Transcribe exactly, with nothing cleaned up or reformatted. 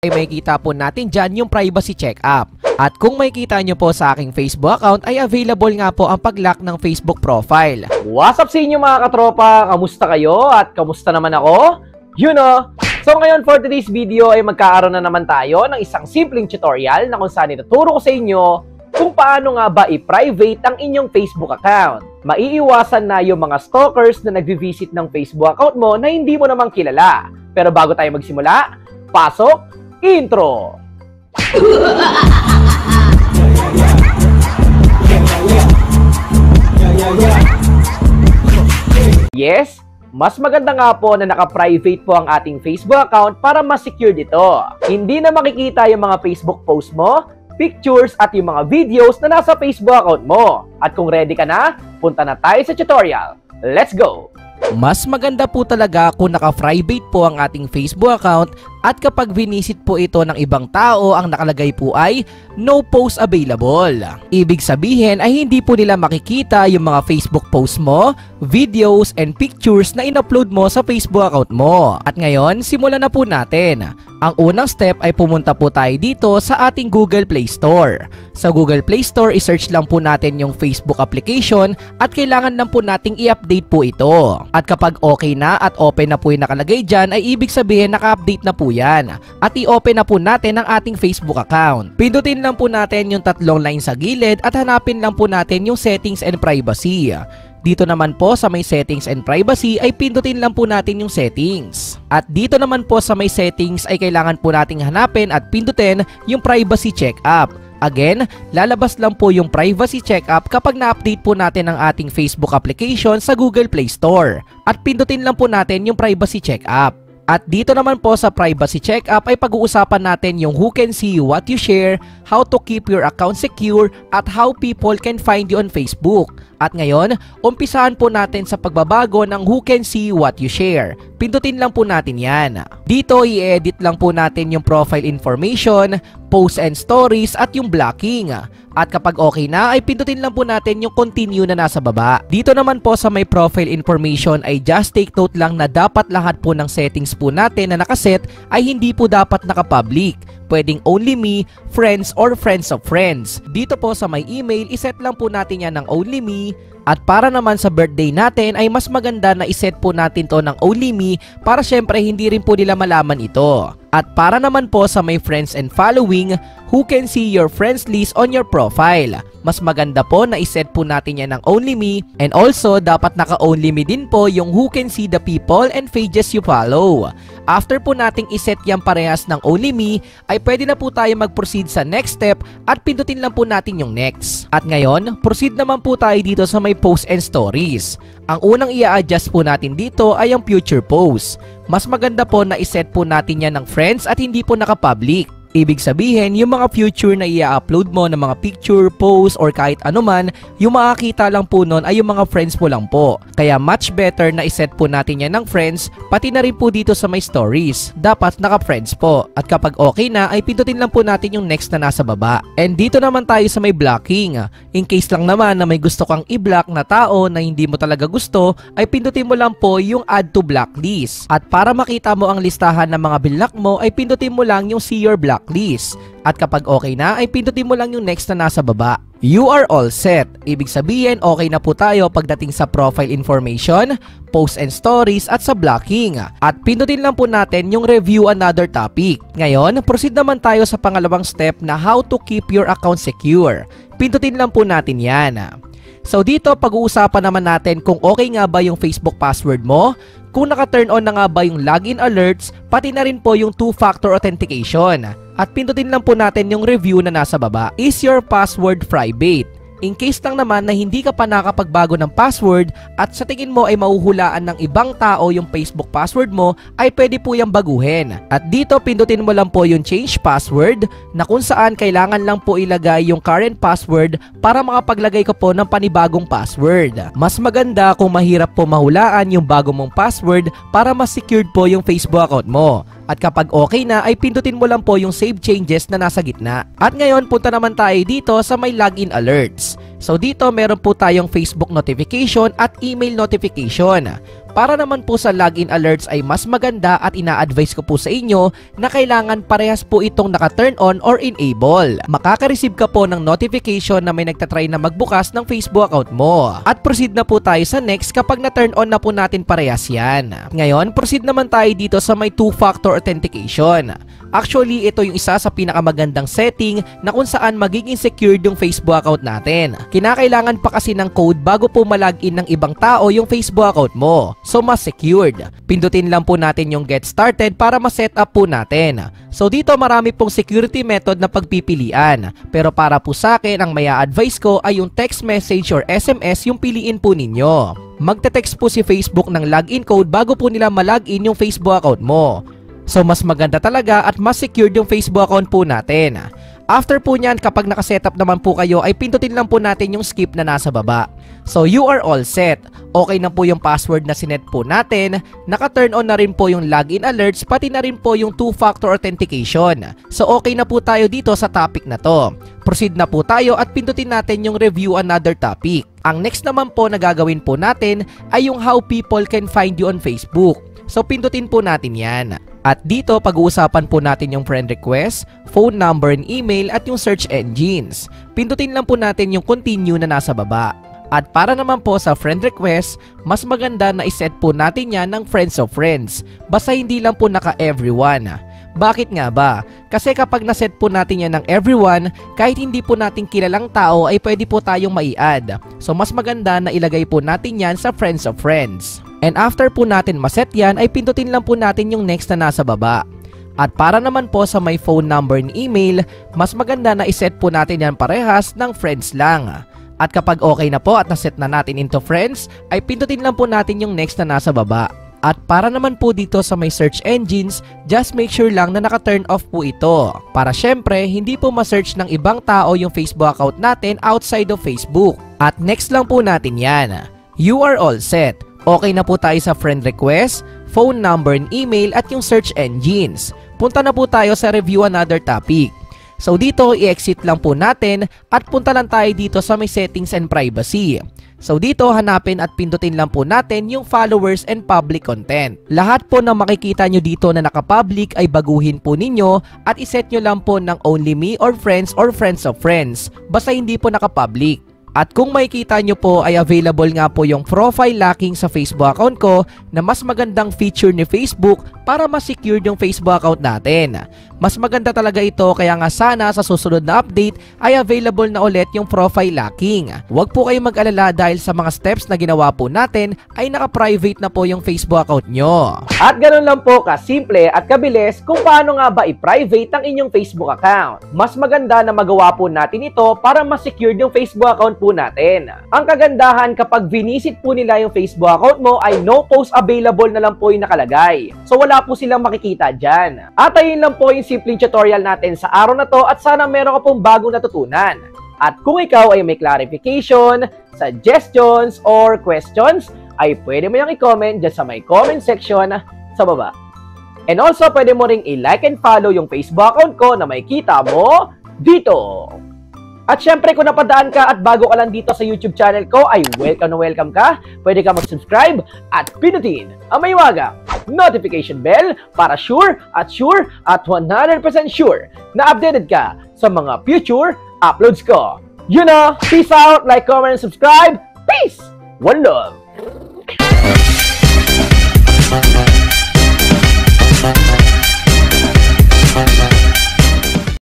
ay makikita po natin dyan yung privacy check-up. At kung makikita nyo po sa aking Facebook account ay available nga po ang pag-lock ng Facebook profile. What's up sa inyo mga katropa? Kamusta kayo? At kamusta naman ako? You know! So ngayon for today's video ay magkakaroon na naman tayo ng isang simpleng tutorial na kung saan ituturo ko sa inyo kung paano nga ba i-private ang inyong Facebook account. Maiiwasan na yung mga stalkers na nag-visit ng Facebook account mo na hindi mo namang kilala. Pero bago tayo magsimula, pasok, intro! Yes, mas maganda nga po na naka-private po ang ating Facebook account para mas secure dito. Hindi na makikita yung mga Facebook post mo, pictures at yung mga videos na nasa Facebook account mo. At kung ready ka na, punta na tayo sa tutorial. Let's go! Mas maganda po talaga kung naka-private po ang ating Facebook account at kapag vinisit po ito ng ibang tao, ang nakalagay po ay no post available. Ibig sabihin ay hindi po nila makikita yung mga Facebook posts mo, videos, and pictures na in-upload mo sa Facebook account mo. At ngayon, simulan na po natin. Ang unang step ay pumunta po tayo dito sa ating Google Play Store. Sa Google Play Store, isearch lang po natin yung Facebook application at kailangan lang po nating i-update po ito. At kapag okay na at open na po yung nakalagay dyan, ay ibig sabihin naka-update na po yan. At i-open na po natin ang ating Facebook account. Pindutin lang po natin yung tatlong line sa gilid at hanapin lang po natin yung settings and privacy. Dito naman po sa may settings and privacy ay pindutin lang po natin yung settings. At dito naman po sa may settings ay kailangan po nating hanapin at pindutin yung privacy checkup. Again, lalabas lang po yung privacy checkup kapag na-update po natin ang ating Facebook application sa Google Play Store. At pindutin lang po natin yung privacy checkup. At dito naman po sa privacy checkup ay pag-uusapan natin yung who can see what you share, how to keep your account secure, at how people can find you on Facebook. At ngayon, umpisahan po natin sa pagbabago ng who can see what you share. Pindutin lang po natin yan. Dito, i-edit lang po natin yung profile information, posts and stories, at yung blocking. At kapag okay na, ay pindutin lang po natin yung continue na nasa baba. Dito naman po sa may profile information ay just take note lang na dapat lahat po ng settings po natin na nakaset ay hindi po dapat nakapublic. Pwedeng only me, friends, or friends of friends. Dito po sa may email, iset lang po natin yan ng only me. At para naman sa birthday natin ay mas maganda na iset po natin to ng only me para syempre hindi rin po nila malaman ito. At para naman po sa may friends and following, who can see your friends list on your profile. Mas maganda po na iset po natin yan ng only me, and also dapat naka-only me din po yung who can see the people and pages you follow. After po nating iset yan parehas ng only me, ay pwede na po tayo mag-proceed sa next step at pindutin lang po natin yung next. At ngayon, proceed naman po tayo dito sa may posts and stories. Ang unang i-adjust po natin dito ay ang future posts. Mas maganda po na iset po natin yan ng friends at hindi po naka-public. Ibig sabihin, yung mga future na i-upload mo ng mga picture, post, or kahit anuman, yung makakita lang po nun ay yung mga friends mo lang po. Kaya much better na iset po natin yan ng friends, pati na rin po dito sa may stories. Dapat naka-friends po. At kapag okay na, ay pindutin lang po natin yung next na nasa baba. And dito naman tayo sa may blocking. In case lang naman na may gusto kang i-block na tao na hindi mo talaga gusto, ay pindutin mo lang po yung add to blacklist. At para makita mo ang listahan ng mga binlock mo, ay pindutin mo lang yung see your block list. At kapag okay na, ay pindutin mo lang yung next na nasa baba. You are all set. Ibig sabihin, okay na po tayo pagdating sa profile information, posts and stories, at sa blocking. At pindutin lang po natin yung review another topic. Ngayon, proceed naman tayo sa pangalawang step na how to keep your account secure. Pindutin lang po natin yan. So dito, pag-uusapan naman natin kung okay nga ba yung Facebook password mo, kung naka-turn on na nga ba yung login alerts, pati na rin po yung two-factor authentication. At pindutin lang po natin yung review na nasa baba. Is your password private? In case lang naman na hindi ka pa nakapagbago ng password at sa tingin mo ay mahuhulaan ng ibang tao yung Facebook password mo, ay pwede po yung baguhin. At dito pindutin mo lang po yung change password na kung saan kailangan lang po ilagay yung current password para makapaglagay ka po ng panibagong password. Mas maganda kung mahirap po mahulaan yung bago mong password para mas secured po yung Facebook account mo. At kapag okay na, ay pindutin mo lang po yung save changes na nasa gitna. At ngayon, punta naman tayo dito sa may login alerts. So dito meron po tayong Facebook notification at email notification. Para naman po sa login alerts ay mas maganda at ina-advise ko po sa inyo na kailangan parehas po itong naka-turn on or enable. Makaka-receive ka po ng notification na may nagtatry na magbukas ng Facebook account mo. At proceed na po tayo sa next kapag na-turn on na po natin parehas yan. Ngayon, proceed naman tayo dito sa may two-factor authentication. Actually, ito yung isa sa pinakamagandang setting na kung saan magiging secured yung Facebook account natin. Kinakailangan pa kasi ng code bago po malagin ng ibang tao yung Facebook account mo. So, mas secured. Pindutin lang po natin yung get started para ma-set up po natin. So, dito marami pong security method na pagpipilian. Pero para po sa akin, ang maya advice ko ay yung text message or S M S yung piliin po ninyo. Magte-text po si Facebook ng login code bago po nila malagin yung Facebook account mo. So, mas maganda talaga at mas secured yung Facebook account po natin. After po nyan, kapag nakasetup naman po kayo, ay pindutin lang po natin yung skip na nasa baba. So, you are all set. Okay na po yung password na sinet po natin. Naka-turn on na rin po yung login alerts, pati na rin po yung two-factor authentication. So, okay na po tayo dito sa topic na to. Proceed na po tayo at pindutin natin yung review another topic. Ang next naman po na gagawin po natin ay yung how people can find you on Facebook. So, pindutin po natin yan. At dito, pag-uusapan po natin yung friend request, phone number and email at yung search engines. Pindutin lang po natin yung continue na nasa baba. At para naman po sa friend request, mas maganda na iset po natin yan ng friends of friends. Basta hindi lang po naka-everyone. Bakit nga ba? Kasi kapag naset po natin yan ng everyone, kahit hindi po natin kilalang tao ay pwede po tayong mai-add. So mas maganda na ilagay po natin yan sa friends of friends. And after po natin maset yan, ay pindutin lang po natin yung next na nasa baba. At para naman po sa may phone number and email, mas maganda na iset po natin yan parehas ng friends lang. At kapag okay na po at naset na natin into friends, ay pindutin lang po natin yung next na nasa baba. At para naman po dito sa may search engines, just make sure lang na naka-turn off po ito. Para syempre, hindi po ma-search ng ibang tao yung Facebook account natin outside of Facebook. At next lang po natin yan. You are all set. Okay na po tayo sa friend request, phone number and email at yung search engines. Punta na po tayo sa review another topic. So dito, i-exit lang po natin at punta lang tayo dito sa may settings and privacy. So dito, hanapin at pindutin lang po natin yung followers and public content. Lahat po na makikita nyo dito na naka-public ay baguhin po ninyo at iset nyo lang po ng only me or friends or friends of friends. Basta hindi po naka-public. At kung makikita nyo po ay available nga po yung profile locking sa Facebook account ko na mas magandang feature ni Facebook para mas secure yung Facebook account natin. Mas maganda talaga ito kaya nga sana sa susunod na update ay available na ulit yung profile locking. Huwag po kayong mag-alala dahil sa mga steps na ginawa po natin ay naka-private na po yung Facebook account nyo. At ganun lang po kasimple at kabilis kung paano nga ba i-private ang inyong Facebook account. Mas maganda na magawa po natin ito para mas secure yung Facebook account po natin. Ang kagandahan kapag vinisit po nila yung Facebook account mo ay no post available na lang po yung nakalagay. So wala po silang makikita dyan. At ayun lang po yung simpleng tutorial natin sa araw na to at sana meron ka pong bagong natutunan. At kung ikaw ay may clarification, suggestions, or questions, ay pwede mo yung i-comment dyan sa may comment section sa baba. And also, pwede mo ring i-like and follow yung Facebook account ko na may kita mo dito. At syempre, kung napadaan ka at bago ka lang dito sa YouTube channel ko, ay welcome na welcome ka. Pwede ka mag-subscribe at pinutin ang may wagang notification bell para sure at sure at one hundred percent sure na updated ka sa mga future uploads ko. You know, peace out, like, comment, and subscribe. Peace! One love!